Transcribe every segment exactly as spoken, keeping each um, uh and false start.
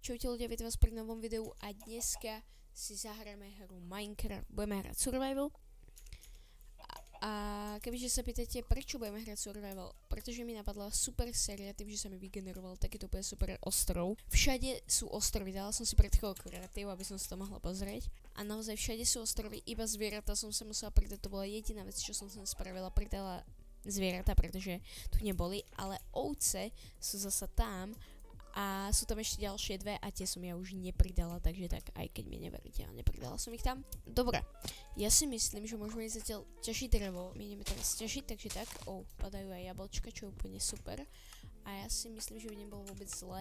Čaute ľudia, vítam vás pri novom videu a dneska si zahráme hru Minecraft. Budeme hrať Survival. A, a kebyže sa pýtate, prečo budeme hrať Survival? Pretože mi napadla super séria tým, že sa mi vygeneroval takýto úplne super ostrov. Všade sú ostrovy, dala som si pred chvíľou kreatív, aby som si to mohla pozrieť. A naozaj všade sú ostrovy, iba zvieratá som sa musela pridať, to bola jediná vec, čo som sa spravila, pridala zvieratá, pretože tu neboli, ale ovce sú zasa tam. A sú tam ešte ďalšie dve a tie som ja už nepridala, takže tak, aj keď mi neveríte, ale nepridala som ich tam. Dobre, ja si myslím, že môžeme ísť zatiaľ ťažiť drevo. My ideme teraz ťažiť, takže tak, oh, padajú aj jablčka, čo je úplne super. A ja si myslím, že by nebolo vôbec zle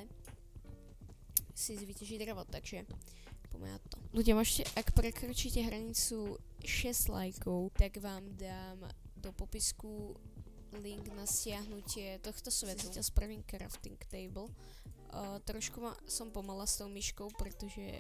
si vyťažiť drevo, takže poďme na to. Ľudia, môžete, ak prekročíte hranicu šesť lajkov, tak vám dám do popisku link na stiahnutie tohto svetu. Zatiaľ spravím crafting table. Uh, trošku ma, som pomala s tou myškou, pretože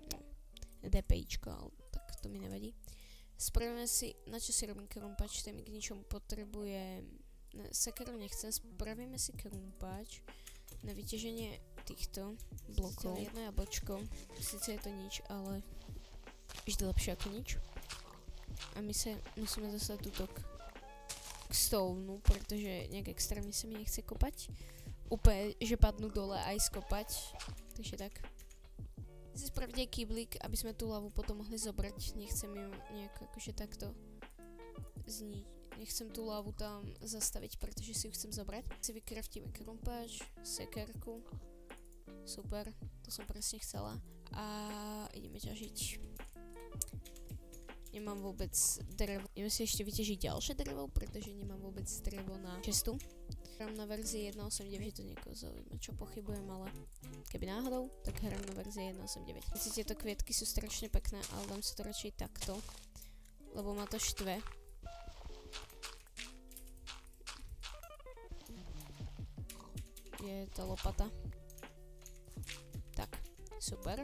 DPIčko, ale tak to mi nevadí. Spravíme si, na čo si robím krumpač, ten mi k ničomu potrebuje, ne, sekeru nechcem, spravíme si krumpač na vyťaženie týchto blokov. Jedno jablčko, síce je to nič, ale vždy lepšie ako nič. A my sa musíme dostať tuto k, k stovnu, pretože nejak extrémne sa mi nechce kopať. Úplne, že padnú dole aj skopať. Takže tak. Si spraviť aj kyblík, aby sme tú lavu potom mohli zobrať. Nechcem ju nejak akože takto zniť. Nechcem tú lavu tam zastaviť, pretože si ju chcem zobrať. Si vykraftíme krumpáč, sekerku. Super, to som presne chcela. A ideme ťažiť. Nemám vôbec drevo. Ideme si ešte vyťažiť ďalšie drevo, pretože nemám vôbec drevo na cestu. Hrám na verzii jedna osem deväť, to niekoho zaujíma, čo pochybujem, ale keby náhodou, tak hrám na verzii jedna osem deväť. Tieto kvietky sú strašne pekné, ale dám si to radšej takto, lebo ma to štve. Je to lopata. Tak, super.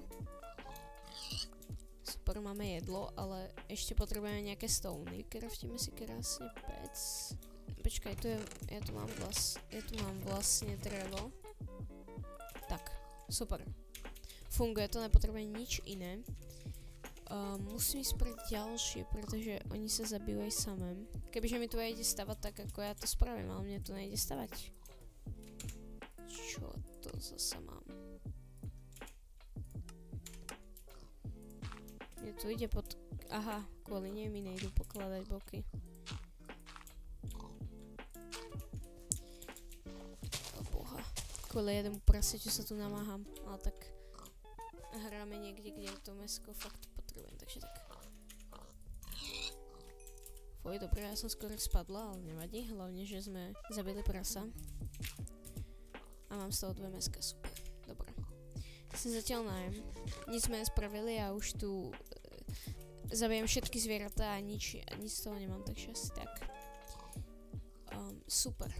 Super, máme jedlo, ale ešte potrebujeme nejaké stony. Vykraftíme si krásne pec. Počkaj, tu je, ja tu mám vlas, ja tu mám vlastne drevo. Tak, super. Funguje to, nepotrebujem nič iné. Uh, musím ísť pre ďalšie, pretože oni sa zabijú aj samé. Kebyže mi tu nejde stavať tak, ako ja to spravím, ale mne tu nejde stavať. Čo to zasa mám? Mne tu ide pod... Aha, kvôli nej mi nejdu pokladať bloky. Kvôli jednému prase, čo sa tu namáham, ale tak hráme niekde, kde to mäsko fakt potrebujem, takže tak. Foj, dobre, ja som skoro spadla, ale nevadí, hlavne, že sme zabili prasa. A mám z toho dve mäska, super, dobre. Sa zatiaľ najem, nič sme nespravili a už tu e, zabijem všetky zvieratá a nič, nič z toho nemám, takže asi tak. Um, super.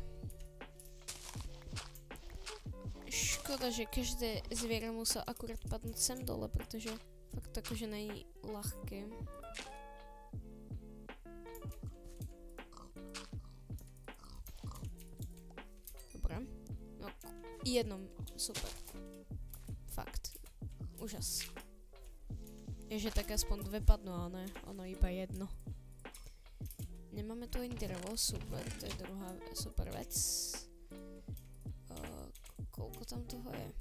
Škoda, že každé zviera musel akurát padnúť sem dole, pretože fakt akože nie je ľahké. Dobre. No, jednom, super. Fakt. Úžas. Je, že tak aspoň dve padnú, ale ne, ono iba jedno. Nemáme tu ani drevo, super, to je druhá super vec. Koľko tam toho je?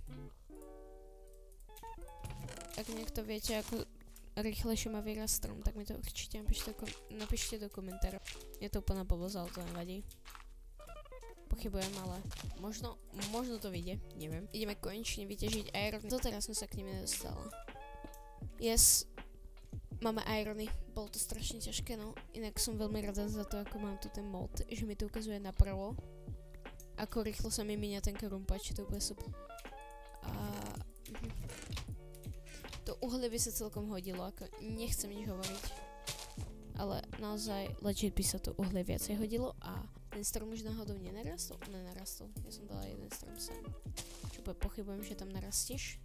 Ak niekto viete, ako rýchlejšie má vyrásť strom, tak mi to určite napíšte do, napíšte do komentárov. Je to úplná blbosť, ale to nevadí. Pochybujem, ale možno, možno to vyjde, neviem. Ideme konečne vyťažiť irony. Doteraz som sa k nim nedostala. Yes, máme irony, bolo to strašne ťažké, no. Inak som veľmi rada za to, ako mám tu ten mod, že mi to ukazuje napravo. Ako rýchlo sa mi míňa ten krumpač, to je úplne super. A... To uhlie by sa celkom hodilo, ako nechcem nič hovoriť. Ale naozaj legit by sa to uhlie viacej hodilo a ten strom už náhodou nenarastol? Nenarastol, ja som dala jeden strom sem. Čo pochybujem, že tam narastieš.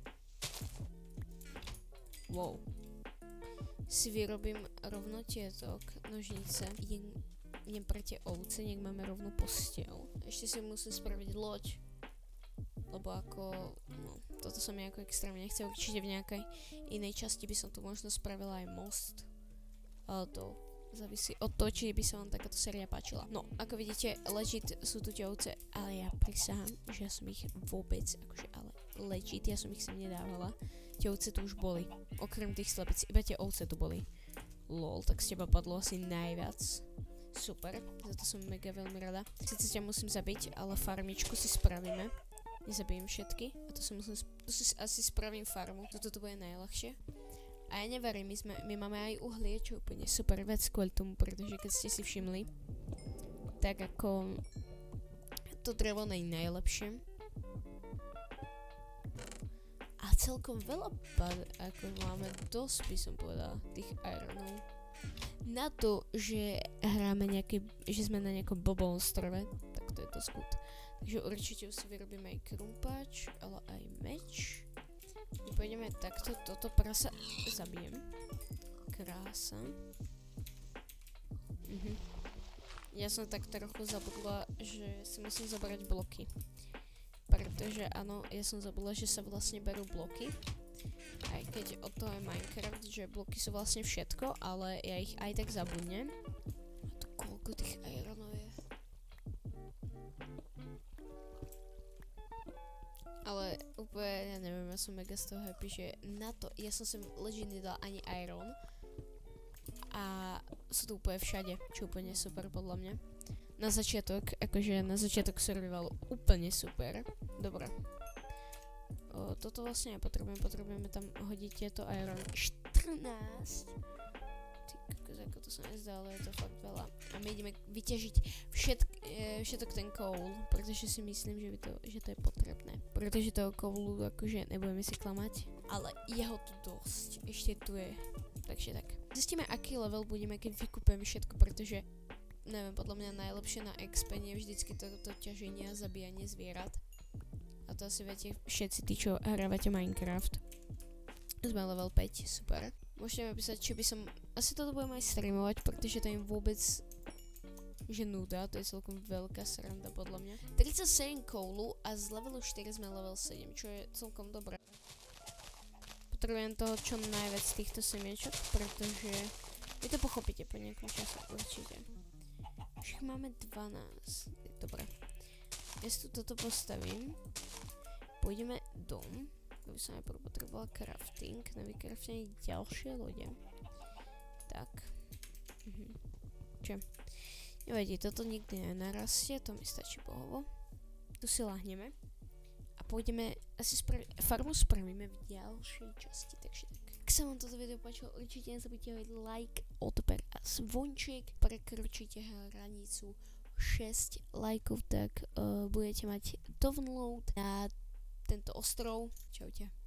Wow. Si vyrobím rovno tieto nožnice. Idem... idem pre tie ovce, nech máme rovnú posteľ. Ešte si musím spraviť loď, lebo ako, no, toto som nejako extrémne nechcel. Určite v nejakej inej časti by som tu možno spravila aj most. Ale to závisí od toho, či by sa vám takáto séria páčila. No, ako vidíte, legit sú tu tie ovce, ale ja prisahám, že ja som ich vôbec, akože ale legit, ja som ich sem nedávala. Tie ovce tu už boli, okrem tých slepic, iba tie ovce tu boli. Lol, tak z teba padlo asi najviac. Super, za to som mega veľmi rada. Sice ťa musím zabiť, ale farmičku si spravíme. Nezabijem všetky, a to si musím, tu si asi spravím farmu, toto to bude najľahšie. A ja neverím, my, sme, my máme aj uhlie, čo úplne super vec kvôli tomu, pretože keď ste si všimli, tak ako to drevo nie je najlepšie. A celkom veľa pad, ako máme dosť, by som povedala, tých ironov. Na to, že hráme nejaké, že sme na nejakom blbom ostrove, tak to je to skut. Takže určite si vyrobíme aj krumpáč, ale aj meč. My pôjdeme takto, toto prasa zabijem. Krása. Mhm. Ja som tak trochu zabudla, že si musím zabrať bloky. Pretože áno, ja som zabudla, že sa vlastne berú bloky. Aj keď od toho je Minecraft, že bloky sú vlastne všetko, ale ja ich aj tak zabudnem. A tu koľko tých ironov je. Ale úplne, ja neviem, ja som mega z toho happy, že na to, ja som sem legit nedala ani iron. A sú tu úplne všade, čo úplne super podľa mňa. Na začiatok, akože na začiatok survivalu úplne super. Dobre. O, toto vlastne nepotrebujem, potrebujeme tam hodiť tieto iron. štrnásť. Ty kokos, ako to sa nezdá, ale je to fakt veľa. A my ideme vyťažiť všetk, e, všetok ten coal, pretože si myslím, že, by to, že to je potrebné. Pretože toho coalu, akože nebudeme si klamať, ale je ho tu dosť. Ešte tu je. Takže tak. Zistíme, aký level budeme, keď vykúpeme všetko, pretože neviem, podľa mňa najlepšie na expenie je vždycky toto ťaženie a zabíjanie zvierat. A to asi viete všetci tí, čo hrávate Minecraft. Sme level päť, super. Môžete mi písať, či by som... Asi toto budem aj streamovať, pretože to im vôbec... že nuda, to je celkom veľká sranda podľa mňa. tridsaťsedem coalu a z levelu štyri sme level sedem, čo je celkom dobré. Potrebujem toho čo najviac týchto semiečok, pretože... Vy to pochopíte po nejakom čase, určite. Už máme dvanásť, dobre. Ja si tu toto postavím. Pôjdeme dom. To by som najprv potrebovala crafting. Na vycraftenie ďalšie lode. Tak. Mhm. Čo? Nevadí, toto nikdy nenarastie. To mi stačí bohovo. Tu si lahneme. A pôjdeme asi spraviť... Farmu spravíme v ďalšej časti. Takže tak. Ak sa vám toto video páčilo, určite nezabudnite hovať like, odber a zvonček. Prekročíte hranicu šesť lajkov, tak uh, budete mať download na tento ostrov. Čaute.